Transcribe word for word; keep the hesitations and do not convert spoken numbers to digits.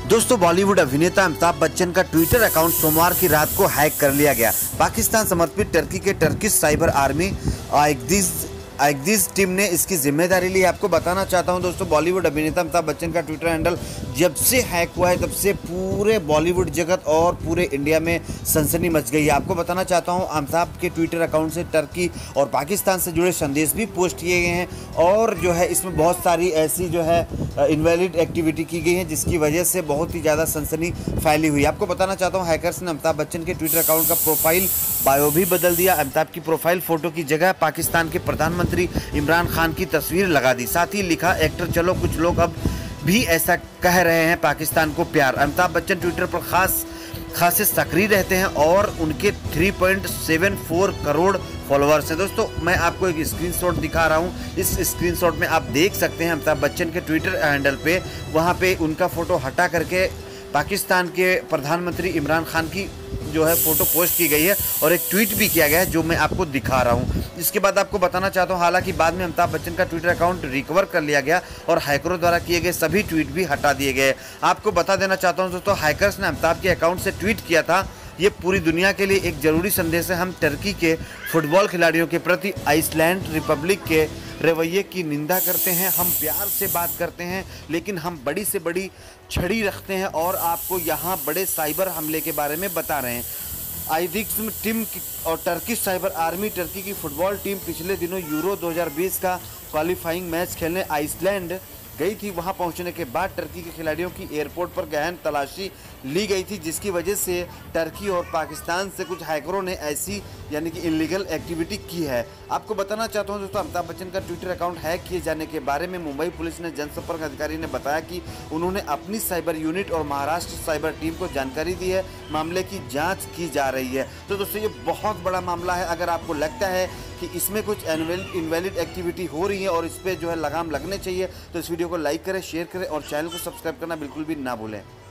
दोस्तों, बॉलीवुड अभिनेता अमिताभ बच्चन का ट्विटर अकाउंट सोमवार की रात को हैक कर लिया गया। पाकिस्तान समर्पित टर्की के Turkish cyber army Ayyildiz Ayyildiz team ने इसकी जिम्मेदारी ली। आपको बताना चाहता हूं दोस्तों, बॉलीवुड अभिनेता अमिताभ बच्चन का ट्विटर हैंडल जब से हैक हुआ है तब से पूरे बॉलीवुड जगत और पूरे इंडिया में सनसनी मच गई है। आपको बताना चाहता हूं, अमिताभ के ट्विटर अकाउंट से टर्की और पाकिस्तान से जुड़े संदेश भी पोस्ट किए गए हैं और जो है इसमें बहुत सारी ऐसी जो है इनवैलिड एक्टिविटी की गई है जिसकी वजह से बहुत ही ज़्यादा सनसनी फैली हुई है। आपको बताना चाहता हूँ, हैकर्स ने अमिताभ बच्चन के ट्विटर अकाउंट का प्रोफाइल बायो भी बदल दिया। अमिताभ की प्रोफाइल फोटो की जगह पाकिस्तान के प्रधानमंत्री इमरान खान की तस्वीर लगा दी। साथ ही लिखा, एक्टर चलो कुछ लोग अब भी ऐसा कह रहे हैं पाकिस्तान को प्यार। अमिताभ बच्चन ट्विटर पर खास खासे सक्रिय रहते हैं और उनके तीन पॉइंट सात चार करोड़ फॉलोअर्स हैं। दोस्तों, मैं आपको एक स्क्रीनशॉट दिखा रहा हूं। इस स्क्रीनशॉट में आप देख सकते हैं अमिताभ बच्चन के ट्विटर हैंडल पे वहां पे उनका फोटो हटा करके पाकिस्तान के प्रधानमंत्री इमरान खान की जो है फोटो पोस्ट की गई है और एक ट्वीट भी किया गया है जो मैं आपको दिखा रहा हूं। इसके बाद आपको बताना चाहता हूं, हालांकि बाद में अमिताभ बच्चन का ट्विटर अकाउंट रिकवर कर लिया गया और हैकरों द्वारा किए गए सभी ट्वीट भी हटा दिए गए। आपको बता देना चाहता हूं दोस्तों, हैकर्स ने अमिताभ के अकाउंट से ट्वीट किया था, ये पूरी दुनिया के लिए एक जरूरी संदेश है। हम टर्की के फुटबॉल खिलाड़ियों के प्रति आइसलैंड रिपब्लिक के रवैये की निंदा करते हैं। हम प्यार से बात करते हैं लेकिन हम बड़ी से बड़ी छड़ी रखते हैं और आपको यहाँ बड़े साइबर हमले के बारे में बता रहे हैं। आइक्दिस टीम और टर्किश साइबर आर्मी टर्की की फुटबॉल टीम पिछले दिनों यूरो दो हज़ार बीस का क्वालिफाइंग मैच खेलने आइसलैंड गई थी। वहां पहुंचने के बाद टर्की के खिलाड़ियों की एयरपोर्ट पर गहन तलाशी ली गई थी, जिसकी वजह से टर्की और पाकिस्तान से कुछ हैकरों ने ऐसी यानी कि इलीगल एक्टिविटी की है। आपको बताना चाहता हूं दोस्तों, अमिताभ बच्चन का ट्विटर अकाउंट हैक किए जाने के बारे में मुंबई पुलिस ने जनसंपर्क अधिकारी ने बताया कि उन्होंने अपनी साइबर यूनिट और महाराष्ट्र साइबर टीम को जानकारी दी है। मामले की जाँच की जा रही है। तो दोस्तों, ये बहुत बड़ा मामला है। अगर आपको लगता है कि इसमें कुछ इनवैलिड एक्टिविटी हो रही है और इस पर जो है लगाम लगने चाहिए तो इस वीडियो को लाइक करें, शेयर करें और चैनल को सब्सक्राइब करना बिल्कुल भी ना भूलें।